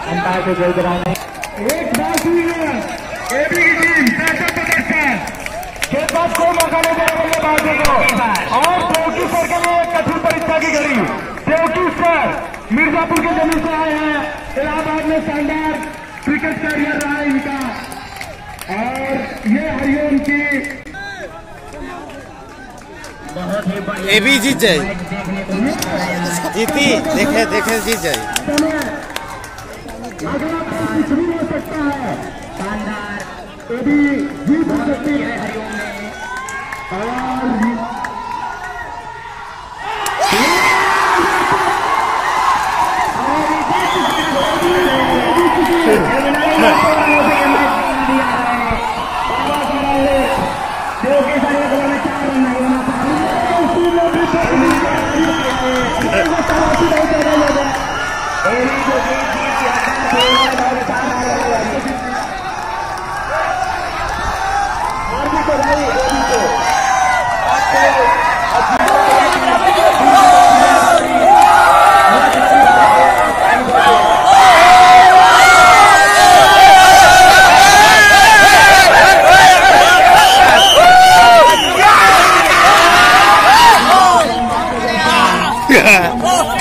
Umpire को जय कराने एक बात हुई है। एबी की टीम बैकअप प्रदर्शन गेंदबाज को मौका नहीं दे रहे बल्लेबाजों को और देवकी सर के लिए एक कठिन परीक्षा की घड़ी। देवकी सर मिर्जापुर के जमीन से आए हैं। इलाहाबाद में शानदार क्रिकेट कैरियर रहा है इनका और ये हरिओम की बहुत ही बड़ी एबी जीत जाए जीती देखे देखे जीत जाए कुछ भी हो सकता है। शानदार एबी जीत हो सकती है हरिओम में Yeah.